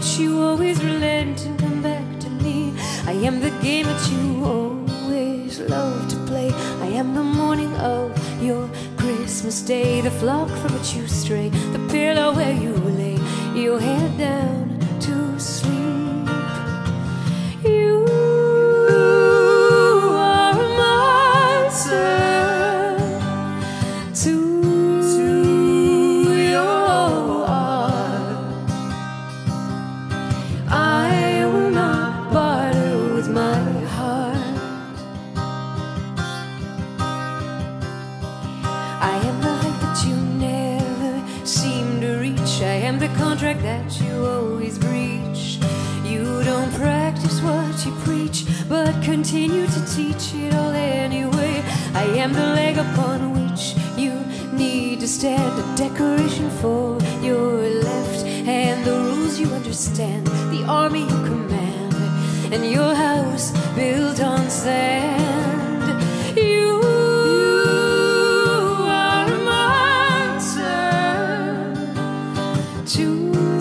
but you always relent and come back to me. I am the game that you always love to play. I am the morning of your Christmas day, the flock from which you stray, the pillow where you lay your head down to sleep. You are a martyr to your art. I will not barter with my heart. I am the height that you never seem to reach. I am the contract that you always breach. You don't practice what you preach, but continue to teach it all anyway. I am the leg upon which you need to stand, a decoration for your left hand, the rules you understand, the army you command, and your house built on sand. You are a martyr to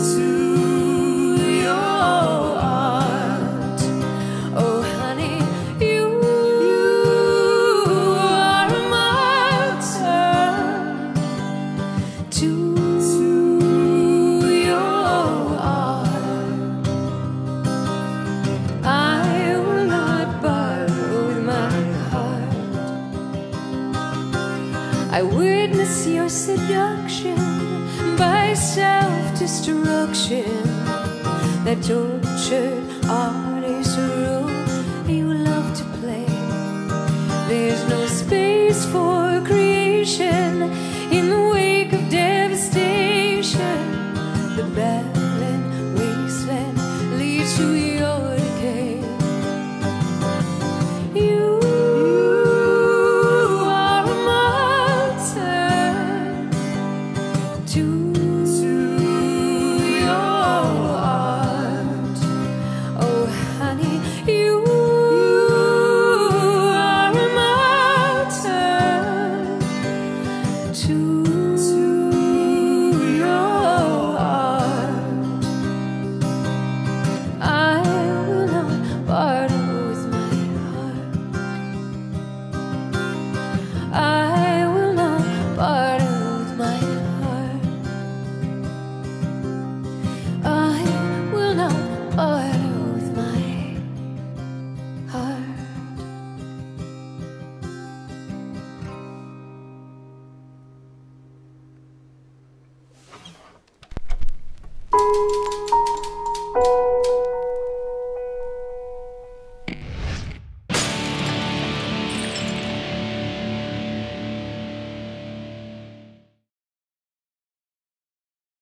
I witness your seduction by self-destruction, that tortured artist role you love to play. There's no space for creation in the wake of devastation. The